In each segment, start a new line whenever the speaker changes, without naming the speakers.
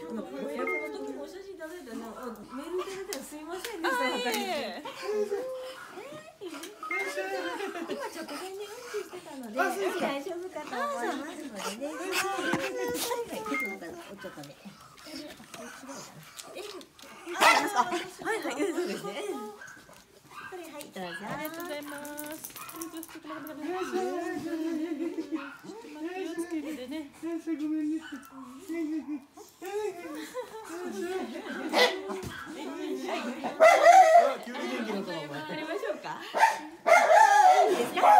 予約の時もお写真いただいたの、メールいただいたらすいませんでした。今直前にうんちしてたので大丈夫かと思いますのでね。ちょっとね。はいはい、そうですね。これはい、どうぞ。
ありがとうございます。気をつけてね。ごめんね。
急に元気になったの。
やりましょうか。いいですか。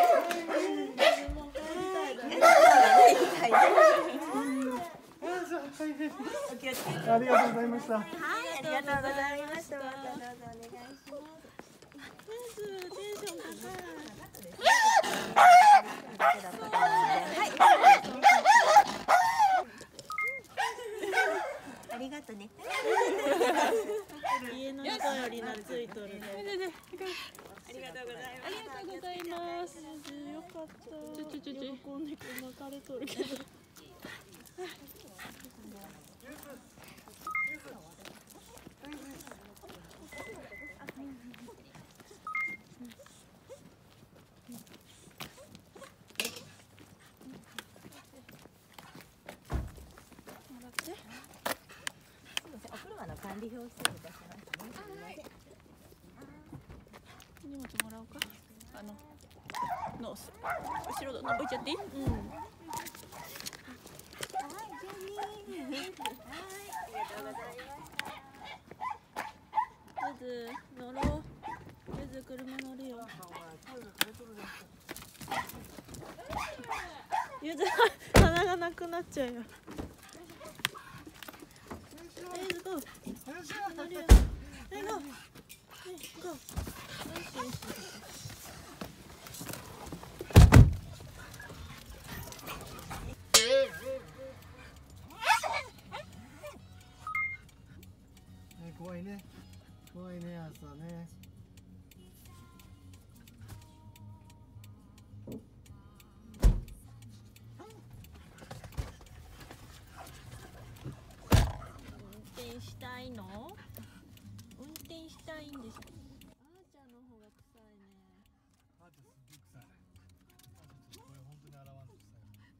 ありがとうございました。
はい、ありがとうございました。またどうぞお願いします。ありがとうね。
家の人より懐いとるね。
ありがとうございます。
ありがとうございます。よかった。喜んで巻かれとるけど。
お車の管理表失礼いたしますね。
荷物もらおうか。ノース。後ろどんどん置いちゃっていい？うん。ゆず乗ろう。ゆず車乗るよ。ゆず鼻がなくなっちゃうよ。ゆずゴー。乗るよ。はいゴー。はいゴー。よしよし。
怖いね。怖いね、朝ね。
運転したいの？運転したいんです。あーちゃんの方が臭いね。
あーちゃんすっげえ臭い。これ本当に洗わんと臭い。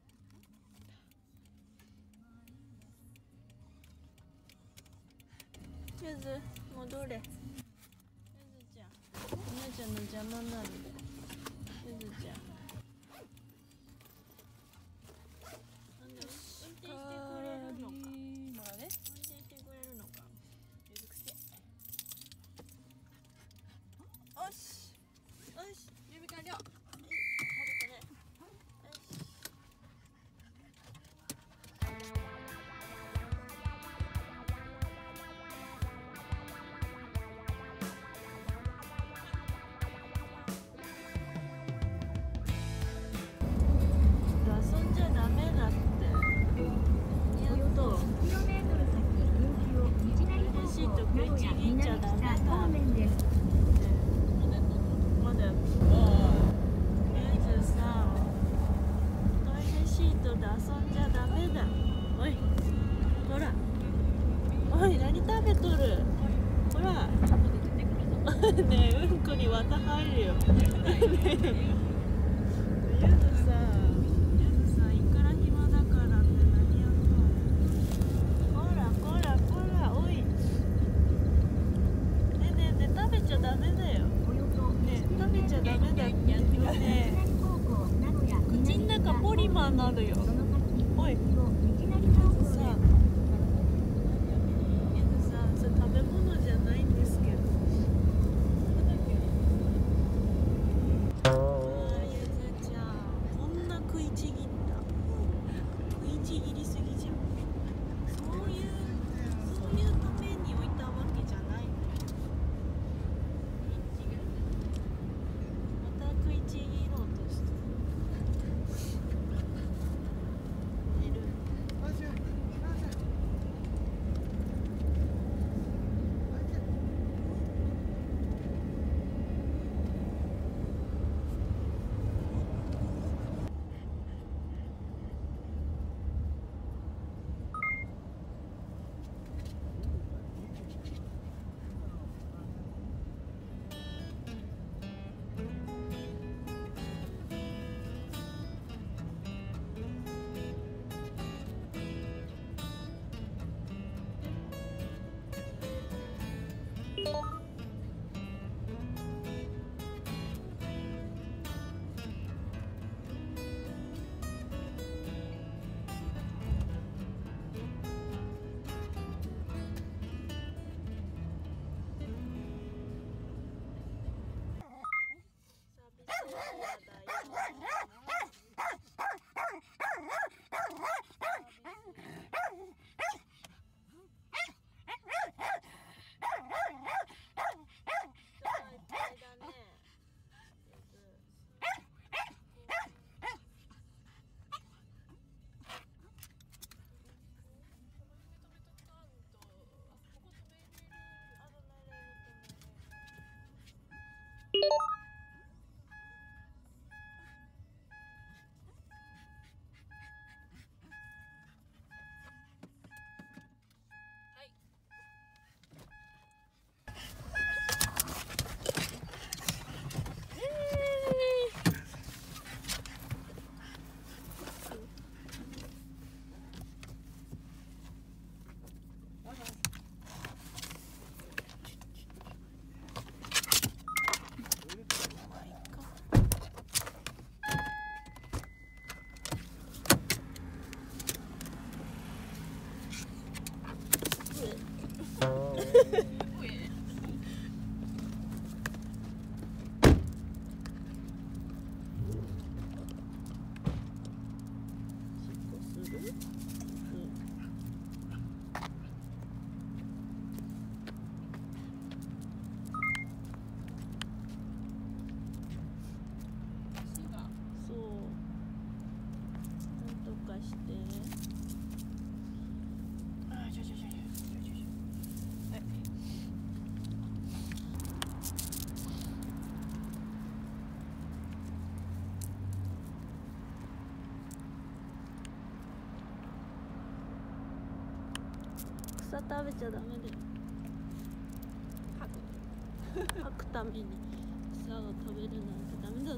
ゆず戻れ。ゆずちゃん、お姉ちゃんの邪魔になるで。ゆずちゃん。運転してくれるのか。まあね。運転してくれるのか。ゆずくせ。よし。よし。準備完了。戻ってね。よし。遊んじゃダメだって。やっと。レシート食いちぎっちゃダメだ。まだ。ゆずさん。トイレシートで遊んじゃダメだ。おい。ほら。おい、何食べとる。ほら。ねえ、うんこに綿入るよ。ねえ。ゆずさん。ゆずさん、いくら暇だからって何やっとんの。ほらほらほら、おい。ねえねえねえ、食べちゃダメだよ。ねえ、食べちゃダメだって言ってね。口の中ポリマーになるよ。おい。ゆずさん。ゆずさん、それ食べ物じゃないんですけど。ゆずちゃん、こんな食いちぎった。食いちぎりすぎじゃん。そういうために置いたわけじゃないのよ。また食いちぎろうとして。 草食べちゃダメだよ。吐くために草を食べるなんてダメだぞ。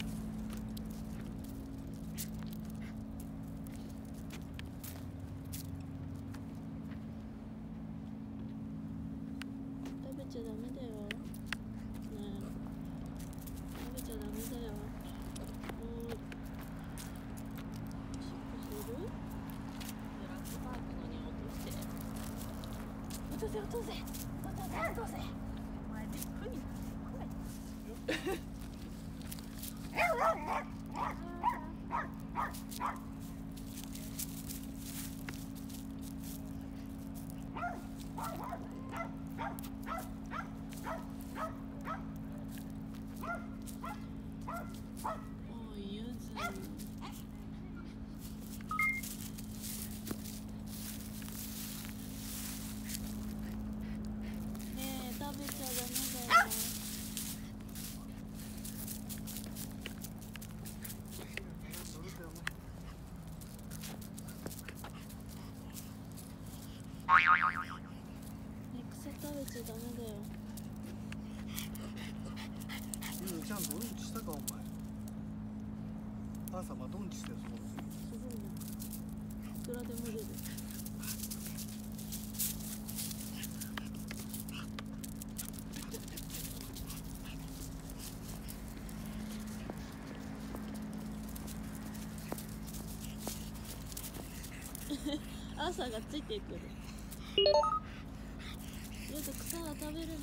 食べちゃダメだよ。ねえ、食べちゃダメだよ。おしっこする？ブラックマークのに落として。落とせ落とせ落とせ落とせ。お前びっくり。おいゆず。ねえ食べちゃダメだよ。草食べちゃダメだよ。
ゆうちゃんとうんちしたかお前。朝またうんちしてるそこの次。
すごいな。いくらでも出る。朝がついてくる。よく草は食べるんだよ。